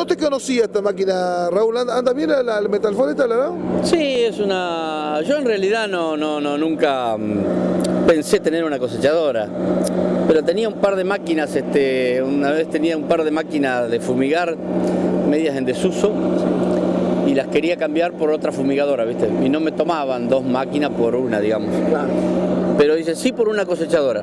No te conocía esta máquina, Raúl. ¿Anda bien la Metalforeta, la verdad? Sí, es una... Yo en realidad nunca pensé tener una cosechadora, pero tenía un par de máquinas, una vez tenía un par de máquinas de fumigar, medias en desuso, y las quería cambiar por otra fumigadora, ¿viste? Y no me tomaban dos máquinas por una, digamos. Claro. Pero dice, sí, por una cosechadora.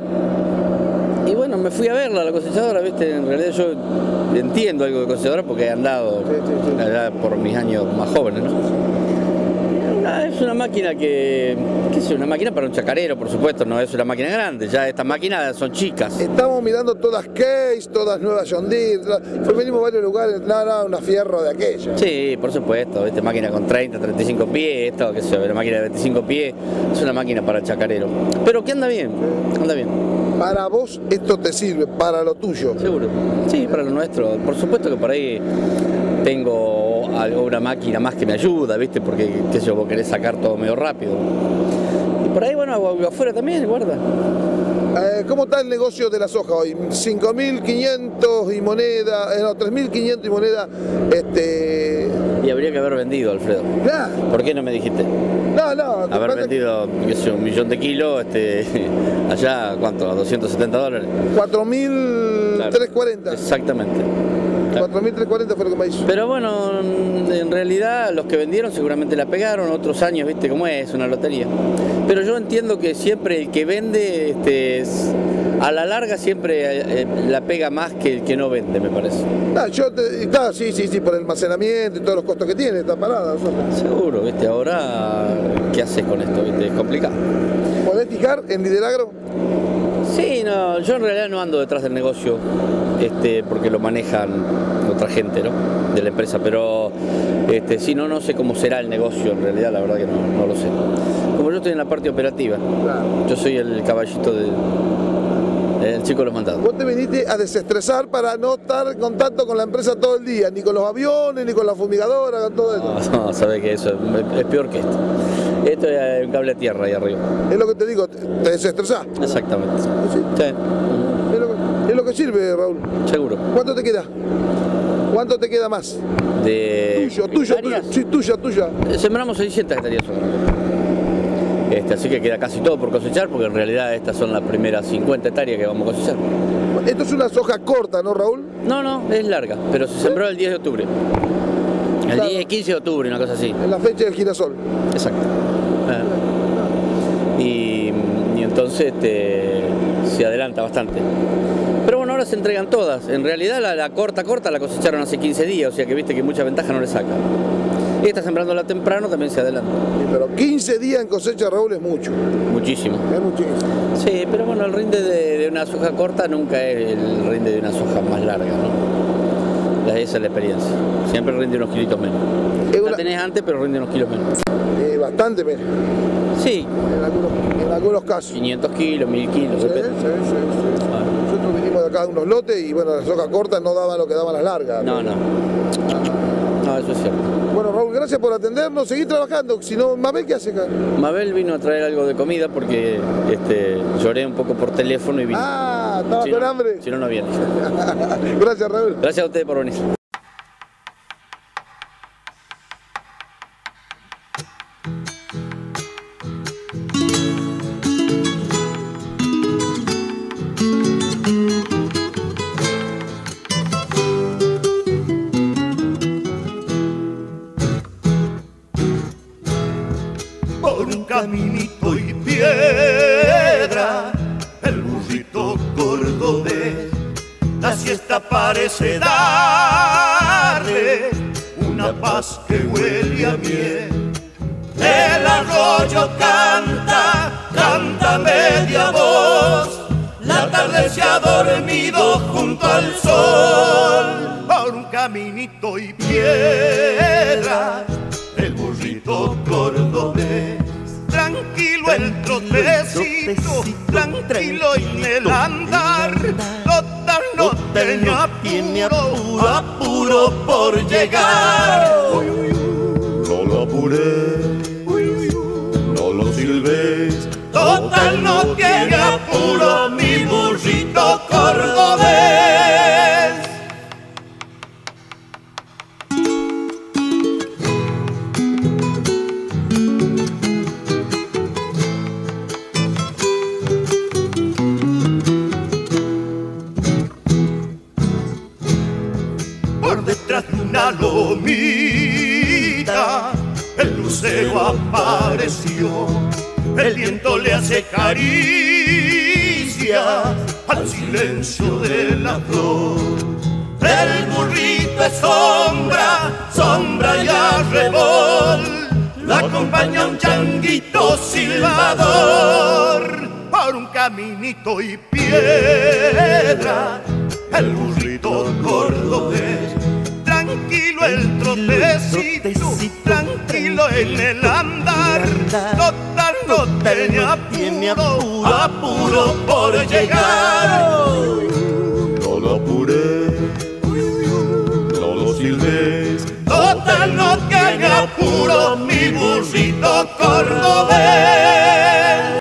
Y bueno, me fui a verla, la cosechadora, ¿viste? En realidad yo entiendo algo de cosechadora porque he andado allá por mis años más jóvenes, ¿no? Es una máquina que es una máquina para un chacarero, por supuesto, no es una máquina grande, ya estas máquinas son chicas. Estamos mirando todas Case, todas nuevas John Deere, venimos a varios lugares, una fierro de aquella. Sí, por supuesto, esta máquina con 30, 35 pies, esto, que sea, una máquina de 25 pies, es una máquina para chacarero. Pero que anda bien, anda bien. Para vos esto te sirve, para lo tuyo. Seguro, sí, para lo nuestro. Por supuesto que por ahí tengo una máquina más que me ayuda, ¿viste? Porque, qué sé yo, vos querés sacar todo medio rápido. Y por ahí, bueno, afuera también, guarda. ¿Cómo está el negocio de la soja hoy? 5.500 y moneda, no, 3.500 y moneda, Y habría que haber vendido, Alfredo. Nah. ¿Por qué no me dijiste? No. Haber vendido, qué sé yo, 1 millón de kilos, allá, ¿cuánto? ¿A $270? 4.340. Claro. Exactamente. 4.340 fue lo que me hizo. Pero bueno, en realidad los que vendieron seguramente la pegaron, otros años, viste cómo es, una lotería. Pero yo entiendo que siempre el que vende, a la larga siempre la pega más que el que no vende, me parece. Sí, por el almacenamiento y todos los costos que tiene, está parada. Seguro, viste, ahora, ¿qué haces con esto? Viste, es complicado. ¿Podés fijar en Lideragro? Sí, no, yo en realidad no ando detrás del negocio, porque lo manejan otra gente, ¿no? De la empresa, pero sí, no sé cómo será el negocio, en realidad la verdad que no lo sé. Como yo estoy en la parte operativa, claro. Yo soy el caballito del chico de los mandados. Vos te viniste a desestresar para no estar en contacto con la empresa todo el día, ni con los aviones, ni con la fumigadora, con todo eso. No, sabés que eso es peor que esto. Esto es un cable a tierra ahí arriba. Es lo que te digo, te desestresás. Exactamente. ¿Sí? Sí. Es lo que sirve, Raúl. Seguro. ¿Cuánto te queda? ¿Cuánto te queda más? Tuyo. Sí, tuya. Sembramos 600 hectáreas solo. Así que queda casi todo por cosechar, porque en realidad estas son las primeras 50 hectáreas que vamos a cosechar. Esto es una soja corta, ¿no, Raúl? No, es larga, pero se sembró el 10 de octubre. El 15 de octubre, una cosa así. En la fecha del girasol. Exacto. Y entonces se adelanta bastante. Pero bueno, ahora se entregan todas. En realidad la corta la cosecharon hace 15 días, o sea que viste que mucha ventaja no le saca. Esta sembrándola temprano también se adelanta. Sí, pero 15 días en cosecha, Raúl, es mucho. Muchísimo. Es muchísimo. Sí, pero bueno, el rinde de una soja corta nunca es el rinde de una soja más larga, ¿no? Esa es la experiencia. Siempre rinde unos kilitos menos. La tenés antes, pero rinde unos kilos menos. Bastante menos. Sí. En algunos casos. 500 kilos, 1000 kilos. Sí. Nosotros vinimos de acá de unos lotes y bueno, las hojas cortas no daban lo que daban las largas. No, eso es cierto. Bueno, Raúl, gracias por atendernos. Seguí trabajando. Si no, Mabel, ¿qué hace acá? Mabel vino a traer algo de comida porque lloré un poco por teléfono y vino. ¿Estaba con hambre? Si no, no viene. Gracias, Raúl. Gracias a ustedes por venir. Por un caminito y piedra, el burrito cordobés, la siesta parece darle una paz que huele a miel. El arroyo canta media voz, la tarde se ha dormido junto al sol. Por un caminito y piedra, el burrito cordobés, tranquilo el trotecito, tranquilo en el andar, total no tiene apuro por llegar. No lo apures, no lo silbes, total no tiene apuro mi burrito cordobés. una lomita, el lucero apareció, el viento le hace caricia al silencio de la flor. El burrito es sombra, sombra y arrebol, la acompaña un changuito silbador. Por un caminito y piedra, el burrito cordobés, tranquilo el trotecito, tranquilo en el andar, total no tiene apuro por llegar. No lo apuré, no lo silbé, total no tiene apuro mi burrito cordobés.